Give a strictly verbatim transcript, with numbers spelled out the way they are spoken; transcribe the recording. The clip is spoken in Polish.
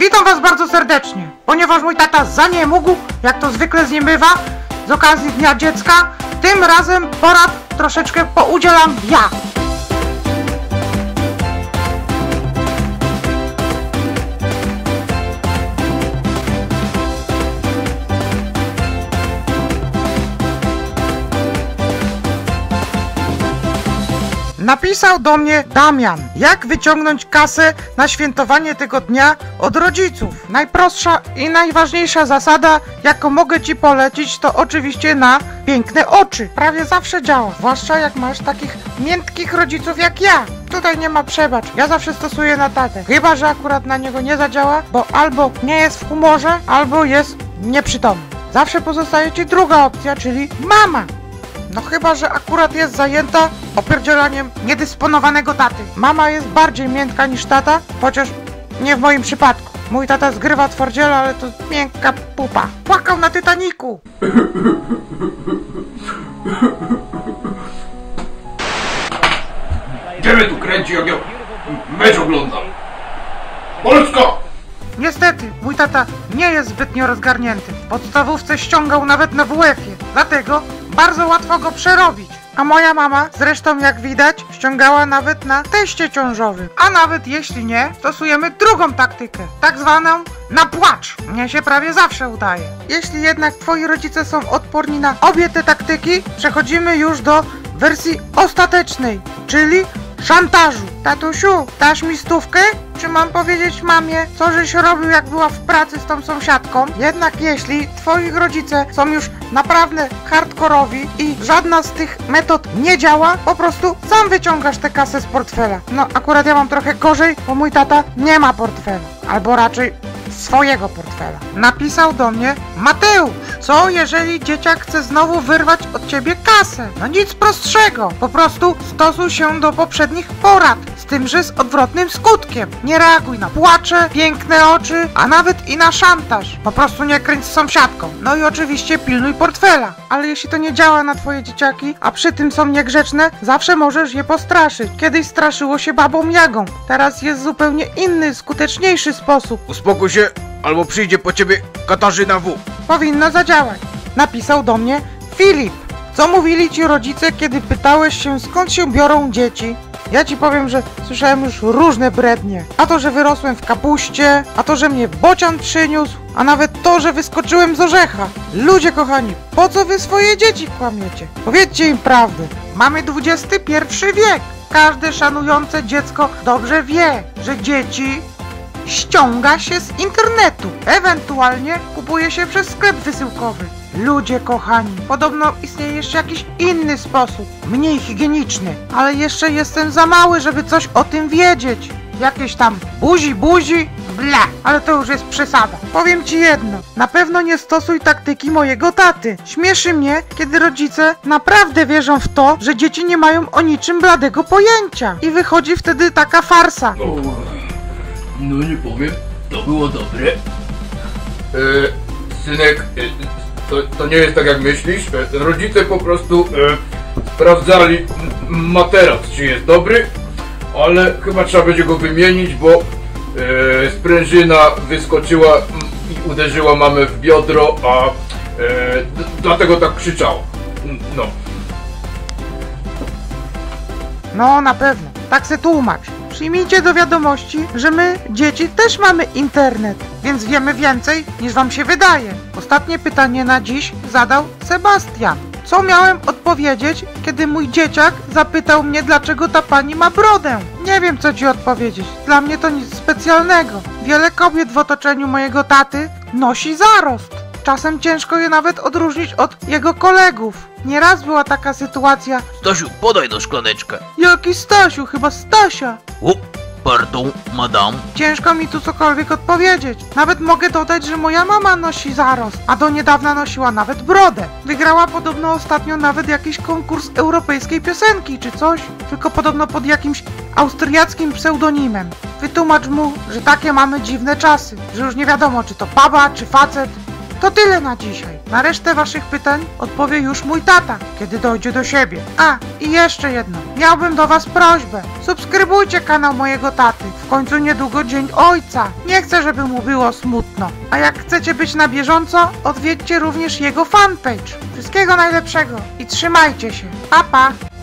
Witam was bardzo serdecznie. Ponieważ mój tata zaniemógł, jak to zwykle z nim bywa, z okazji Dnia Dziecka, tym razem porad troszeczkę poudzielam ja. Napisał do mnie Damian, jak wyciągnąć kasę na świętowanie tego dnia od rodziców. Najprostsza i najważniejsza zasada, jaką mogę ci polecić, to oczywiście na piękne oczy. Prawie zawsze działa, zwłaszcza jak masz takich miękkich rodziców jak ja. Tutaj nie ma przebacz, ja zawsze stosuję na tatę. Chyba że akurat na niego nie zadziała, bo albo nie jest w humorze, albo jest nieprzytomny. Zawsze pozostaje ci druga opcja, czyli mama. No chyba że akurat jest zajęta opierdzielaniem niedysponowanego taty. Mama jest bardziej miękka niż tata, chociaż nie w moim przypadku. Mój tata zgrywa twardziela, ale to miękka pupa. Płakał na Titaniku. Gdzie mnie tu kręci, jak ja mecz oglądam? Polska! Niestety, mój tata nie jest zbytnio rozgarnięty. W podstawówce ściągał nawet na W F-ie, dlatego bardzo łatwo go przerobić. A moja mama, zresztą jak widać, ściągała nawet na teście ciążowym. A nawet jeśli nie, stosujemy drugą taktykę, tak zwaną na płacz. Mnie się prawie zawsze udaje. Jeśli jednak twoi rodzice są odporni na obie te taktyki, przechodzimy już do wersji ostatecznej, czyli szantażu. Tatusiu, dasz mi stówkę? Czy mam powiedzieć mamie, co żeś robił, jak była w pracy z tą sąsiadką? Jednak jeśli twoi rodzice są już naprawdę hardkorowi i żadna z tych metod nie działa, po prostu sam wyciągasz tę kasę z portfela. No akurat ja mam trochę gorzej, bo mój tata nie ma portfela. Albo raczej swojego portfela. Napisał do mnie Mateusz, co jeżeli dzieciak chce znowu wyrwać od ciebie kasę? No nic prostszego, po prostu stosuj się do poprzednich porad, z tym, że z odwrotnym skutkiem. Nie reaguj na płacze, piękne oczy, a nawet i na szantaż. Po prostu nie kręć z sąsiadką. No i oczywiście pilnuj portfela. Ale jeśli to nie działa na twoje dzieciaki, a przy tym są niegrzeczne, zawsze możesz je postraszyć. Kiedyś straszyło się babą Jagą. Teraz jest zupełnie inny, skuteczniejszy sposób. Uspokój się, albo przyjdzie po ciebie Katarzyna W. Powinno zadziałać. Napisał do mnie Filip. Co mówili ci rodzice, kiedy pytałeś się, skąd się biorą dzieci? Ja ci powiem, że słyszałem już różne brednie. A to, że wyrosłem w kapuście, a to, że mnie bocian przyniósł, a nawet to, że wyskoczyłem z orzecha. Ludzie kochani, po co wy swoje dzieci kłamiecie? Powiedzcie im prawdę. Mamy dwudziesty pierwszy wiek. Każde szanujące dziecko dobrze wie, że dzieci ściąga się z internetu. Ewentualnie kupuje się przez sklep wysyłkowy. Ludzie kochani, podobno istnieje jeszcze jakiś inny sposób, mniej higieniczny, ale jeszcze jestem za mały, żeby coś o tym wiedzieć. Jakieś tam buzi, buzi, bla, ale to już jest przesada. Powiem ci jedno, na pewno nie stosuj taktyki mojego taty. Śmieszy mnie, kiedy rodzice naprawdę wierzą w to, że dzieci nie mają o niczym bladego pojęcia. I wychodzi wtedy taka farsa. No, no nie powiem, to było dobre. E, synek, e, To, to nie jest tak jak myślisz. Rodzice po prostu e, sprawdzali m, materac, czy jest dobry, ale chyba trzeba będzie go wymienić, bo e, sprężyna wyskoczyła m, i uderzyła mamę w biodro, a e, d, dlatego tak krzyczała. No. No na pewno, tak se tłumacz. Przyjmijcie do wiadomości, że my, dzieci, też mamy internet, więc wiemy więcej niż wam się wydaje. Ostatnie pytanie na dziś zadał Sebastian. Co miałem odpowiedzieć, kiedy mój dzieciak zapytał mnie, dlaczego ta pani ma brodę? Nie wiem, co ci odpowiedzieć. Dla mnie to nic specjalnego. Wiele kobiet w otoczeniu mojego taty nosi zarost. Czasem ciężko je nawet odróżnić od jego kolegów. Nieraz była taka sytuacja. Stasiu, podaj do szklaneczkę. Jaki Stasiu? Chyba Stasia. O, pardon, madame. Ciężko mi tu cokolwiek odpowiedzieć. Nawet mogę dodać, że moja mama nosi zarost, a do niedawna nosiła nawet brodę. Wygrała podobno ostatnio nawet jakiś konkurs europejskiej piosenki czy coś, tylko podobno pod jakimś austriackim pseudonimem. Wytłumacz mu, że takie mamy dziwne czasy, że już nie wiadomo, czy to baba, czy facet. To tyle na dzisiaj. Na resztę waszych pytań odpowie już mój tata, kiedy dojdzie do siebie. A, i jeszcze jedno. Miałbym do was prośbę. Subskrybujcie kanał mojego taty. W końcu niedługo Dzień Ojca. Nie chcę, żeby mu było smutno. A jak chcecie być na bieżąco, odwiedźcie również jego fanpage. Wszystkiego najlepszego i trzymajcie się. Pa, pa!